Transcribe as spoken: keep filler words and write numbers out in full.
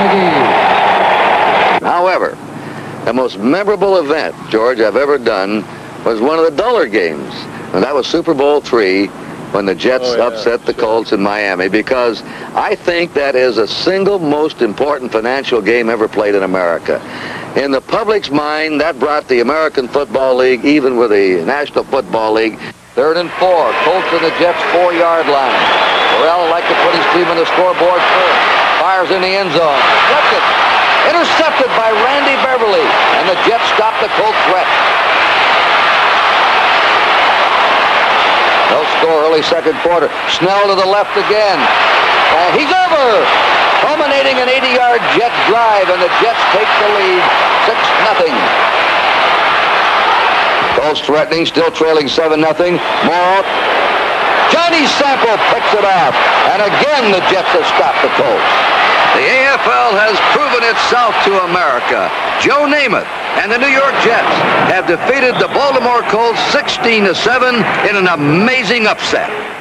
McGee. However, the most memorable event, George, I've ever done was one of the duller games. And that was Super Bowl three when the Jets oh, yeah, upset the sure. Colts in Miami, because I think that is the single most important financial game ever played in America. In the public's mind, that brought the American Football League even with the National Football League. Third and four, Colts in the Jets' four-yard line. Burrell like to put his team on the scoreboard first. Fires in the end zone. Deflected. Intercepted by Randy Beverly, and the Jets stop the Colts threat. They'll score early second quarter. Snell to the left again. And he's over. Culminating an eighty-yard Jet drive, and the Jets take the lead six nothing. Colts threatening, still trailing seven nothing. More. Johnny Sample picks it off. And again, the Jets have stopped the Colts. The A F L has proven itself to America. Joe Namath and the New York Jets have defeated the Baltimore Colts sixteen to seven in an amazing upset.